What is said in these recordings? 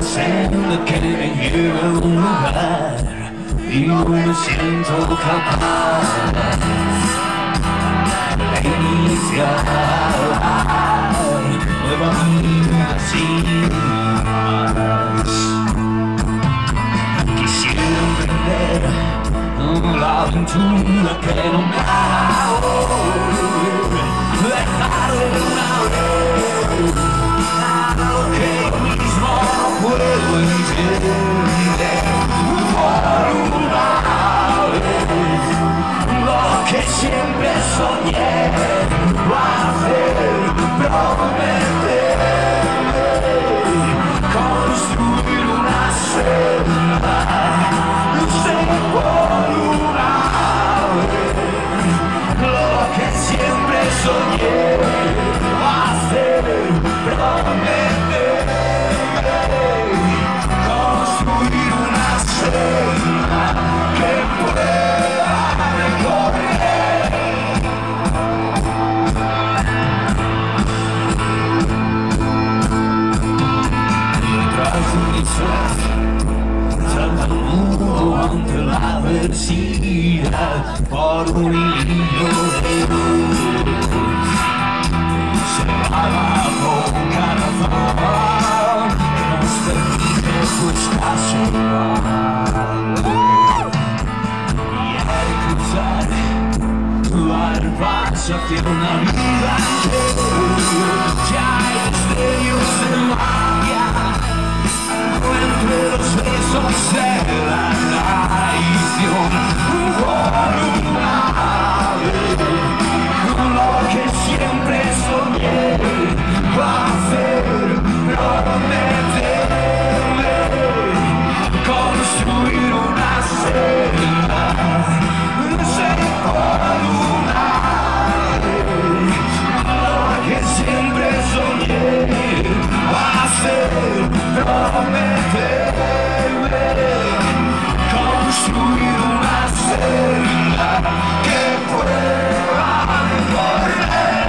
Sé que me lleve a un lugar y no me siento capaz de iniciar nueva vida sin más. Quisiera emprender la aventura que no me haga dejar de una vez lo que yo mismo no puedo entender. Por una vez lo que siempre soñé hacer, prometer, construir una celda. Sé por una vez lo que siempre soñé hacer, prometer, construir una celda que pueda recorrer. Detrás de mi ser salta el mundo ante la adversidad por un hilo de luz. Se va la boca razón que nos permite justa soñar. Y al cruzar dar paso hacia una vida ya hay destellos de magia entre los besos de la traición. Por una vez lo que siempre soñé hacer, prometer, construir una celda. Sé por una vez lo que siempre soñé hacer, prometer, construir una celda que pueda recorrer.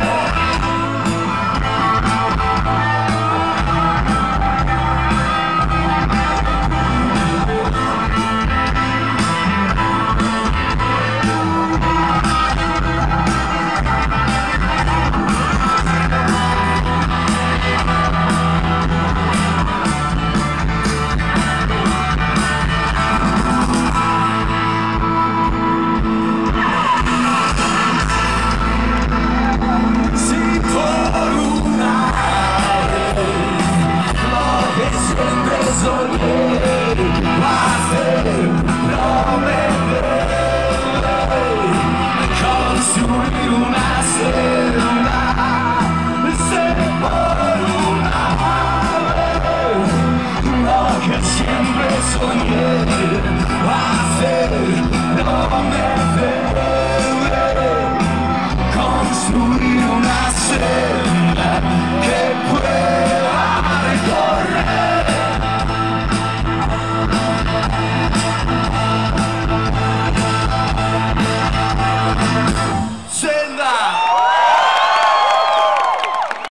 Si por una vez lo que siempre soñé